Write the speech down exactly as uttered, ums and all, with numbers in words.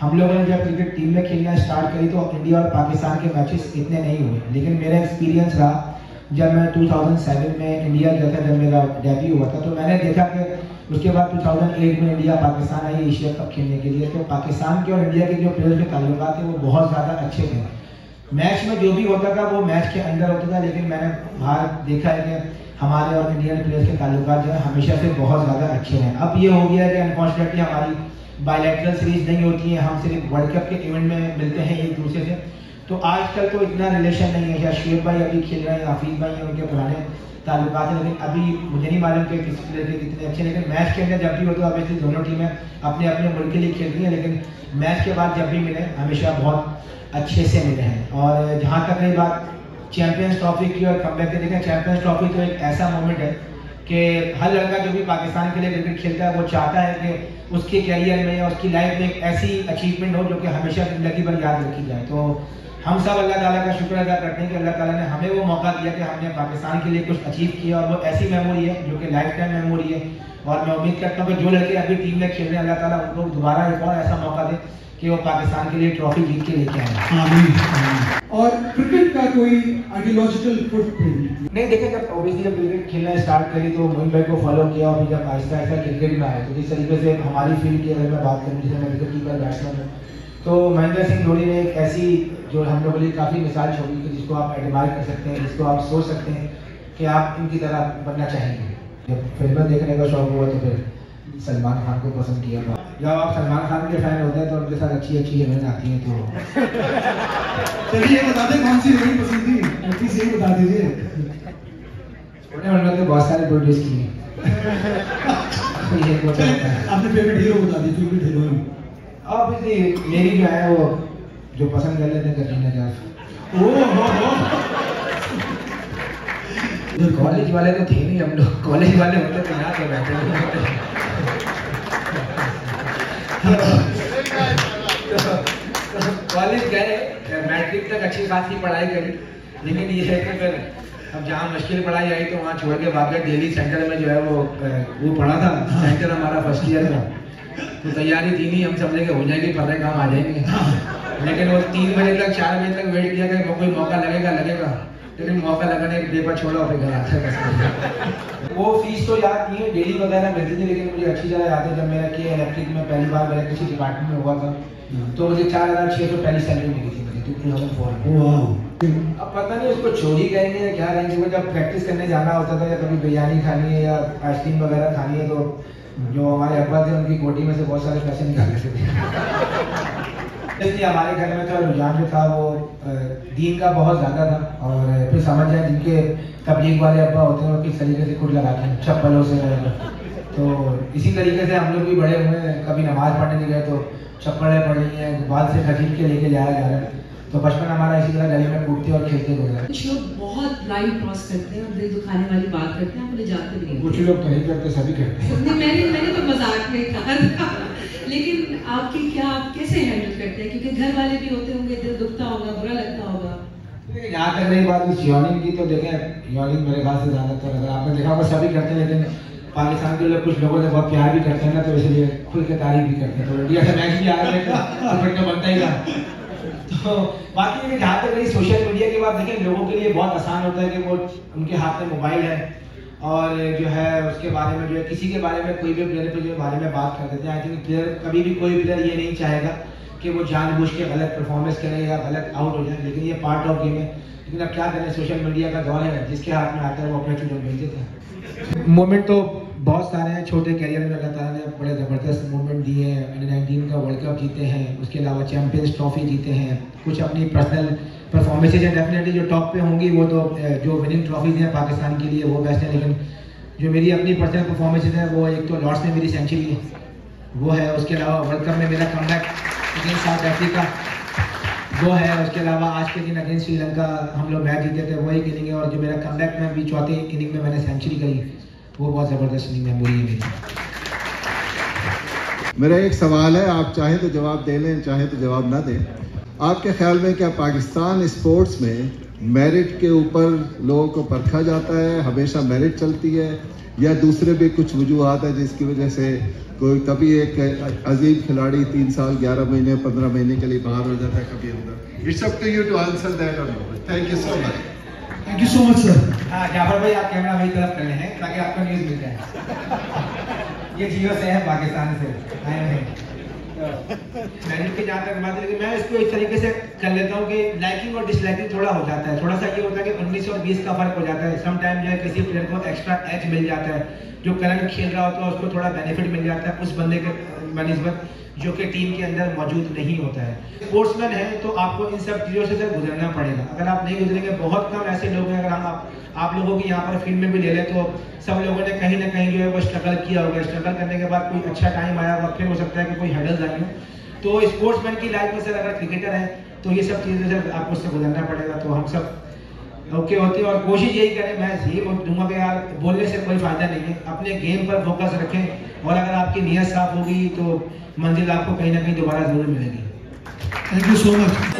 हम लोगों ने जब क्रिकेट टीम में खेलना स्टार्ट करी तो इंडिया और पाकिस्तान के मैचेस इतने नहीं हुए, लेकिन मेरा एक्सपीरियंस रहा जब मैं दो हज़ार सात में इंडिया गया था, जब मेरा डेब्यू हुआ था, तो मैंने देखा कि उसके बाद दो हज़ार आठ में इंडिया पाकिस्तान आई एशिया कप खेलने के लिए। तो पाकिस्तान के और इंडिया के जो प्लेयर्स के ताल्लुकात थे वो बहुत ज़्यादा अच्छे थे। मैच में जो भी होता था वो मैच के अंदर होता था, लेकिन मैंने बाहर देखा है कि हमारे और इंडियन प्लेयर्स के ताल्लुकात जो है हमेशा से बहुत ज़्यादा अच्छे हैं। अब ये हो गया है कि अनफॉर्चुनेटली हमारी बायलैटरल सीरीज नहीं होती है, हम सिर्फ वर्ल्ड कप के इवेंट में मिलते हैं एक दूसरे से, तो आजकल तो इतना रिलेशन नहीं है। या शेर भाई अभी खेल रहे हैं, हाफिज भाई हैं, उनके पुराने ताल्लुकात हैं, लेकिन अभी मुझे नहीं मालूम कि किस प्लेयर के कितने अच्छे। लेकिन मैच के अंदर जब भी होता है ऑब्वियसली दोनों टीमें अपने अपने मुल्क के लिए खेलती हैं, लेकिन मैच के बाद जब भी मिले हमेशा बहुत अच्छे से मिले हैं। और जहाँ तक रही बात चैंपियंस ट्रॉफी की और कमबैक के, देखें चैंपियंस ट्रॉफी तो एक ऐसा मोमेंट है कि हर लड़का जो भी पाकिस्तान के लिए क्रिकेट खेलता है वो चाहता है कि उसके कैरियर में या उसकी लाइफ में एक ऐसी अचीवमेंट हो जो कि हमेशा जिंदगी भर याद रखी जाए। तो हम सब अल्लाह ताला का शुक्र अदा करते हैं कि अल्लाह ताला ने हमें वो मौका दिया कि हमने पाकिस्तान के लिए कुछ अचीव किया, और वो ऐसी मेमोरी है जो कि लाइफ टाइम मेमोरी है। और मैं उम्मीद करता हूँ कि जो लड़के अभी टीम में खेल रहे हैं अल्लाह ताला उनको दोबारा एक और ऐसा मौका दे कि वो पाकिस्तान के लिए ट्रॉफी जीत के लेके आए। आमीन। और क्रिकेट का कोई आइडियोलॉजिकल फुटप्रिंट नहीं, देखें जब ऑब्वियसली जब क्रिकेट खेलना स्टार्ट करी तो मोइन भाई को फॉलो किया, और फिर जब आहिस्ता आहिस्ता क्रिकेट में आए तो जिस तरीके से हमारी फील्ड की अगर मैं बात करूँ, जैसे मैं विकेट कीपर बैट्समैन हूँ, तो महेंद्र सिंह धोनी ने एक ऐसी जो हम लोगों के लिए काफ़ी मिसाल छोड़ी कि जिसको आप एडमायर कर सकते हैं, जिसको आप सोच सकते हैं कि आप इनकी तरह बनना चाहेंगे। जब फिल्में देखने का शौक हुआ तो फिर सलमान खान को पसंद किया था। जब आप सलमान खान के फैन होते हैं तो उनके साथ अच्छी अच्छी हीरोइन आती हैं। तो चलिए बता दें कौन सी हीरोइन पसंद थी, ऐसी से बता दीजिए। उन्होंने उनमें तो बहुत सारे प्रोड्यूस किए। आपने फेवरेट हीरो बता दी, फेवरेट हीरोइन? ऑब्वियसली मेरी जो है वो जो पसंद कर लेते हैं कटरीना कैफ। कॉलेज वाले तो थे नहीं, हम लोग कॉलेज वाले होते तो यहाँ पे बैठे। कॉलेज गए, मैट्रिक तक अच्छी खासी पढ़ाई करी, लेकिन ये है कि फिर अब जहाँ मुश्किल पढ़ाई आई तो वहाँ छोड़ के भाग गए। दिल्ली सेंटर में जो है वो वो पढ़ा था, सेंटर हमारा फर्स्ट ईयर का, तो तैयारी थी नहीं, हम समझे कि हो जाएगी, पता काम आ जाएंगे। लेकिन वो तीन बजे तक चार बजे तक वेट किया कि कोई मौका लगेगा लगेगा लेकिन मौका लगाने पेपर छोड़ा और फिर घर आता। वो फीस तो याद नहीं है, डेली वगैरह मिलती थी, लेकिन मुझे अच्छी तरह याद है जब मेरा के इलेक्ट्रिक में पहली बार मेरा किसी डिपार्टमेंट में हुआ था तो मुझे चार हज़ार छः सौ पहली सैलरी मिली थी मुझे टू थाउजेंड फोर में। अब पता नहीं उसको चोरी करेंगे या क्या करेंगे, वो जब प्रैक्टिस करने जाना होता था या कभी बिरयानी खानी है या आइसक्रीम वगैरह खानी है तो जो हमारे अब्बा थे उनकी कोटी में से बहुत सारे पैसे निकाल लेते थे। इसलिए हमारे घर में था रुझान जो था वो दीन का बहुत ज़्यादा था, और फिर समझ जाए जिनके तबलीग वाले अब्बा होते हैं वो किस तरीके से खुद लगाते हैं चप्पलों से। तो इसी तरीके से हम लोग भी बड़े हुए हैं, कभी नमाज पढ़ने नहीं गए तो चप्पलें पड़ रही हैं, बाल से खजीद के लेके जाया जा रहा है। तो बचपन हमारा इसी तरह गली में कूदते और खेलते हुए। कुछ लोग बहुत लाइन क्रॉस करते हैं और दिल दुखाने वाली बात करते हैं, मुझे जाते भी नहीं। कुछ लोग तो नहीं करते, सभी करते हैं। मैंने मैंने तो मजाक में कहा था, लेकिन आपकी क्या, आप कैसे हैंडल करते हैं? क्योंकि घर वाले भी होते होंगे, दिल दुखता होगा, बुरा लगता होगा। यहाँ तक रही बात इस यॉर्निंग की, तो देखें यॉर्निंग मेरे ख्याल से ज़्यादातर अगर आपने देखा होगा सभी करते हैं, लेकिन पाकिस्तान के लोग कुछ लोगों से बहुत प्यार भी करते हैं ना, तो इसलिए खुल के तारीफ भी करते हैं। तो इंडिया का मैच भी आ रहा है तो फिर तो बनता ही था। तो बाकी जहाँ तक रही सोशल मीडिया की बात, देखें लोगों के लिए बहुत आसान होता है कि वो उनके हाथ में मोबाइल है और जो है उसके बारे में जो है किसी के बारे में कोई भी प्लेयर के बारे में बात कर देते हैं। आई थिंक प्लेयर कभी भी कोई प्लेयर ये नहीं चाहेगा कि वो जानबूझ के गलत परफॉर्मेंस करे या गलत आउट हो जाए, लेकिन ये पार्ट ऑफ गेम है। लेकिन अब क्या करें, सोशल मीडिया का दौर है, जिसके हाथ में आता है वो अपने चुनाव भेज देते हैं। मोमेंट तो बहुत सारे हैं, छोटे कैरियर में अल्लाह ताला ने बड़े ज़बरदस्त मोमेंट दिए हैं। अंडर नाइनटीन का वर्ल्ड कप जीते हैं, उसके अलावा चैंपियंस ट्रॉफी जीते हैं, कुछ अपनी पर्सनल परफॉर्मेंसेज हैं डेफिनेटली जो टॉप पे होंगी, वो तो जो विनिंग ट्रॉफीज हैं पाकिस्तान के लिए वो बेस्ट है। लेकिन जो मेरी अपनी पर्सनल परफॉर्मेंसेज हैं वो एक तो लॉर्ड्स में मेरी सेंचुरी है वो है, उसके अलावा वर्ल्ड कप में मेरा कमबैक अगेंस्ट साउथ अफ्रीका वो है, उसके अलावा आज के दिन अगेंस्ट श्रीलंका हम लोग मैच जीते थे वो एक इनिंग है, और जो मेरा कमबैक में भी चौथे इनिंग में मैंने सेंचुरी करी वो बहुत ज़बरदस्त इनिंग मेमोरी है मेरी। मेरा एक सवाल है, आप चाहें तो जवाब दे लें, चाहें तो जवाब ना दें। आपके ख्याल में क्या पाकिस्तान स्पोर्ट्स में मेरिट के ऊपर लोगों को परखा जाता है, हमेशा मेरिट चलती है, या दूसरे भी कुछ वजूहत है जिसकी वजह से कोई कभी एक अजीब खिलाड़ी तीन साल ग्यारह महीने पंद्रह महीने के लिए बाहर हो जाता है कभी अंदर? It's up to you to answer that और no. Thank you so much. Thank you so much sir. हाँ जाफर भाई, आप कैमरा वही तरफ कर लें ताकि आपको न्यूज़ मिल जाए। ये जियो से है, पाकिस्तान से आए हैं। मेरिट की जहाँ तक बात है, मैं इसको इस तरीके से कर लेता हूँ कि लाइकिंग और डिसलाइकिंग थोड़ा हो जाता है। थोड़ा सा ये होता है कि उन्नीस और बीस का फर्क हो जाता है। सम टाइम जो है किसी प्लेयर को एक्स्ट्रा एज मिल जाता है, जो करंट खेल रहा होता है उसको थोड़ा बेनिफिट मिल जाता है उस बंदे के बनिस्बत जो कि टीम के अंदर मौजूद नहीं होता है। स्पोर्ट्समैन है तो आपको इन सब चीज़ों से सर गुजरना पड़ेगा। अगर आप नहीं गुजरेंगे, बहुत कम ऐसे लोग हैं, अगर हम आप, आप लोगों की यहाँ पर फील्ड में भी ले लें तो सब लोगों ने कहीं ना कहीं जो है वो स्ट्रगल किया होगा। स्ट्रगल करने के बाद कोई अच्छा टाइम आया होगा, फिर हो सकता है कि कोई हेडल्स आई हो। तो स्पोर्ट्समैन की लाइफ में सर अगर क्रिकेटर है तो ये सब चीज़ें सर आपको उससे गुजरना पड़ेगा। तो हम सब ओके होते हैं और कोशिश यही करें, मैं यही दूंगा कि यार बोलने से कोई फायदा नहीं है, अपने गेम पर फोकस रखें और अगर आपकी नीयत साफ होगी तो मंजिल आपको कहीं ना कहीं दोबारा जरूर मिलेगी। Thank you so much.